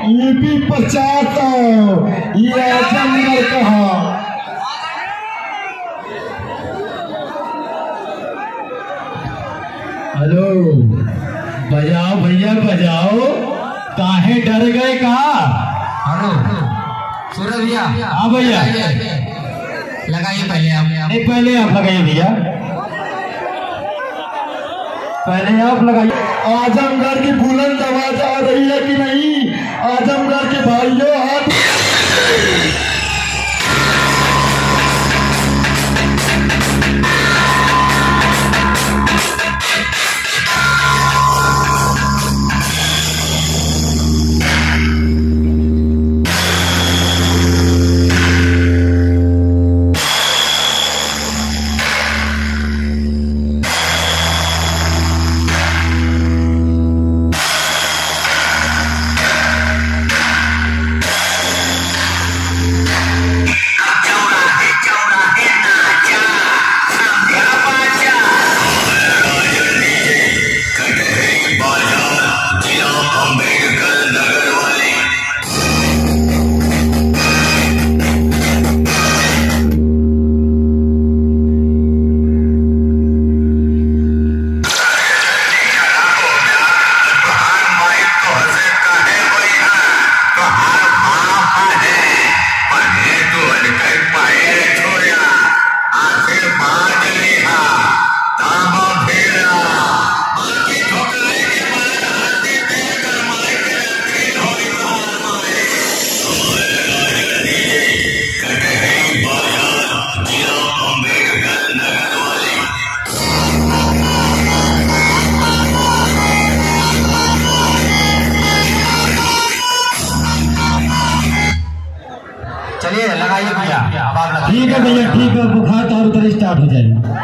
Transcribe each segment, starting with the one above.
ईपी 50 ये आजमगढ़ कहा। हेलो बजाओ भैया बजाओ, काहे डर गए कहा? हेलो सूरज भैया। हाँ भैया लगाइए पहले आप। नहीं पहले आप लगाइए भैया, पहले आप लगाइए। आजमगढ़ की बुलंद आवाज आ रही है कि नहीं? आजमगढ़ के भाइयों हाथ। चलिए लगाइए भैया। ठीक है भैया ठीक है, बुखार तो और उधर स्टार्ट हो जाएगा।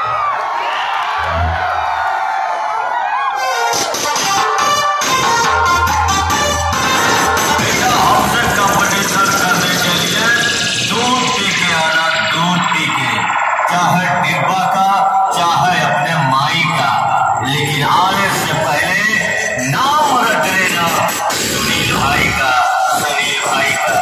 चाहे डिब्बा का चाहे अपने माई का, लेकिन आने से पहले नाम रट लेना सुनील भाई का, सुनील भाई का।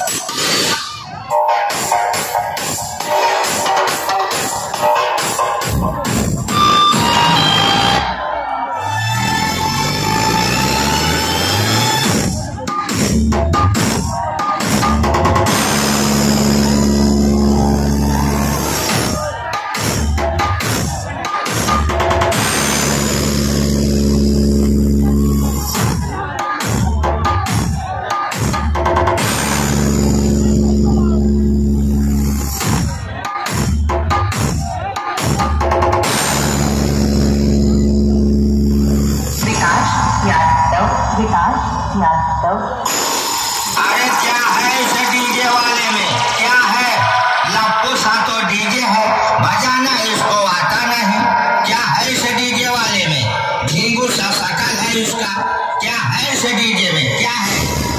अरे क्या है इस डीजे वाले में? क्या है? लप्पू सा तो डीजे है, बजाना इसको आता नहीं। क्या है इस डीजे वाले में? झिंगू सा शकल है इसका। क्या है इस डीजे में? क्या है?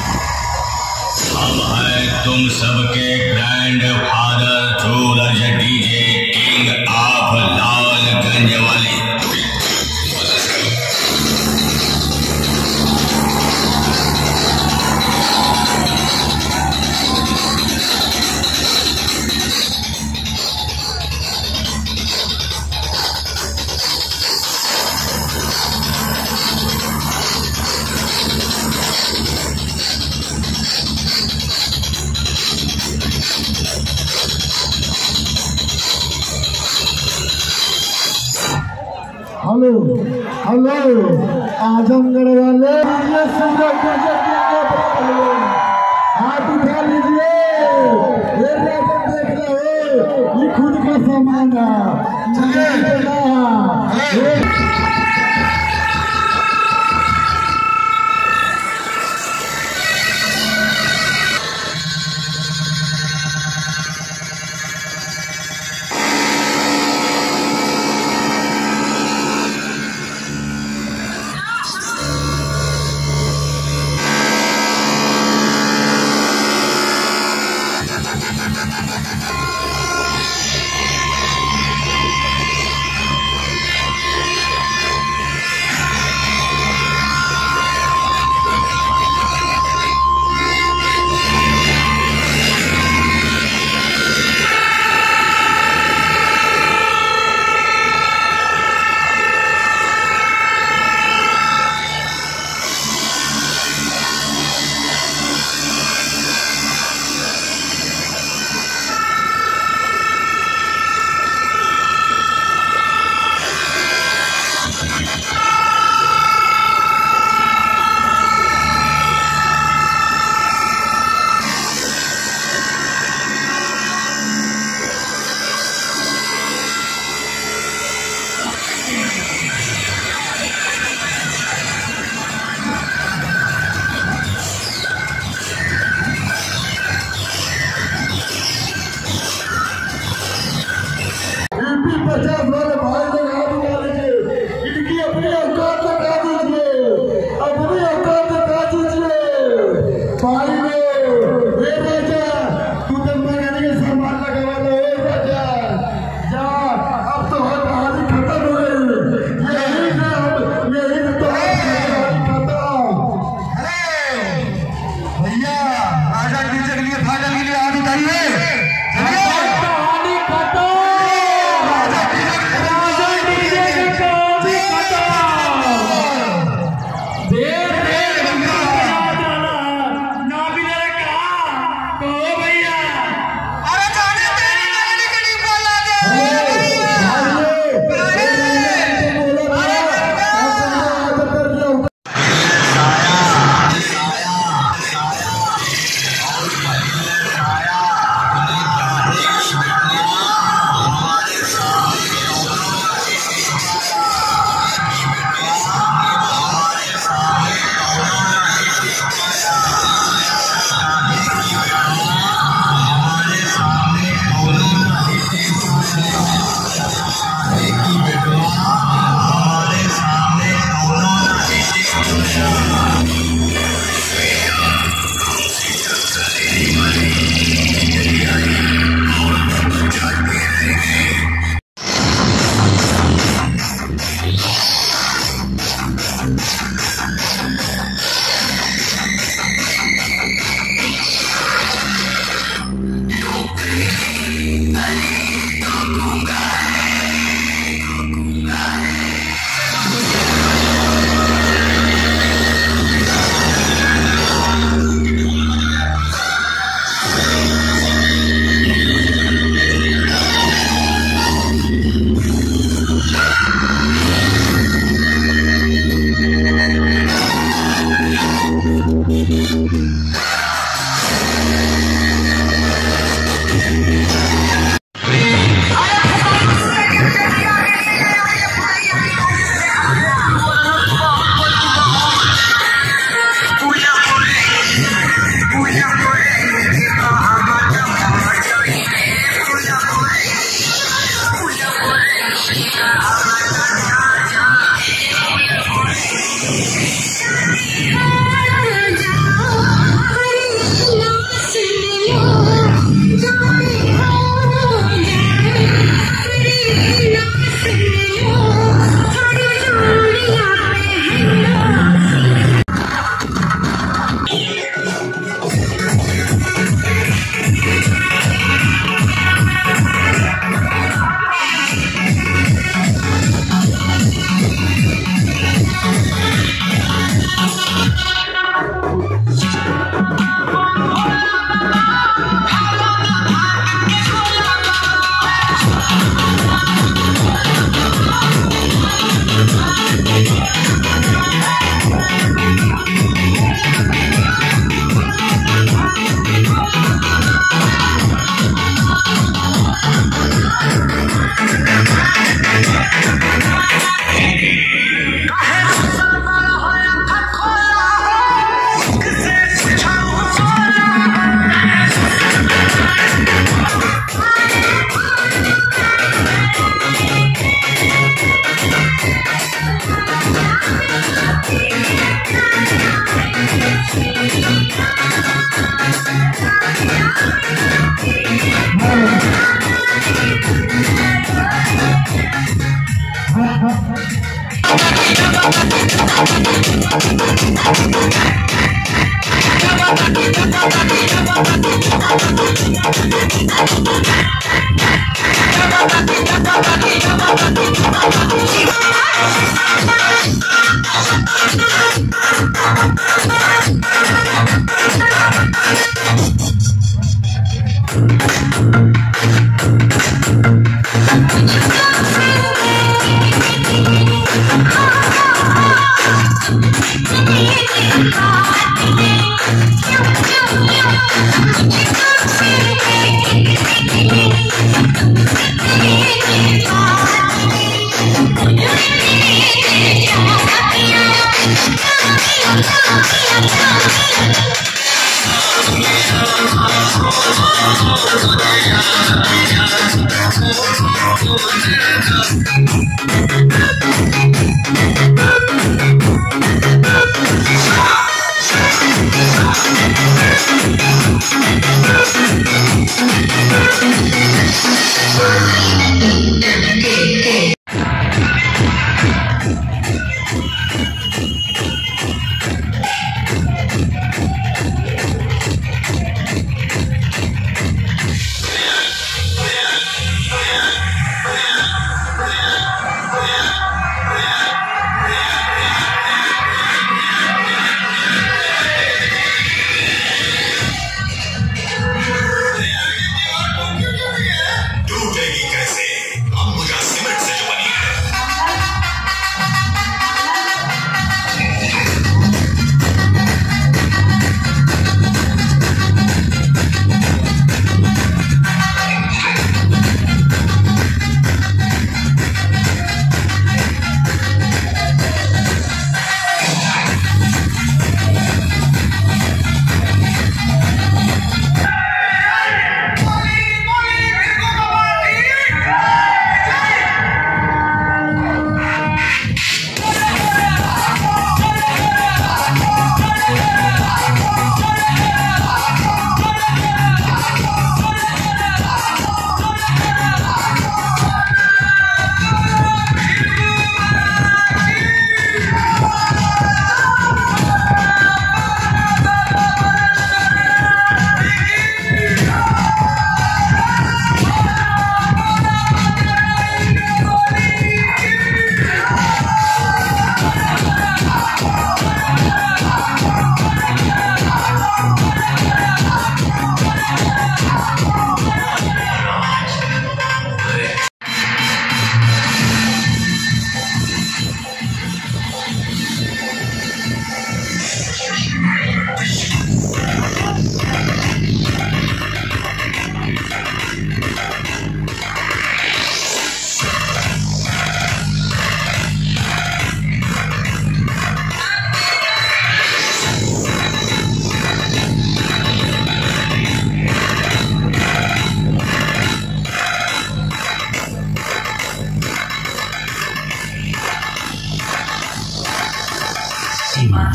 हम है तुम सबके grand father Suraj DJ king of Lalganj वाले। हेलो हेलो आजमगढ़ वाले, हाथ उठा लीजिए। देख लो ये खुद का सामान है। भाई लो ए राजा तू तो मगाने के सामान लगा वाला ए राजा जा अब तो हमारी खत्म हो गई यही से तो खत्म। अरे भैया राजा डीजे के लिए फाइनल के लिए आने चाहिए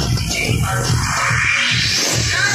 Yeah.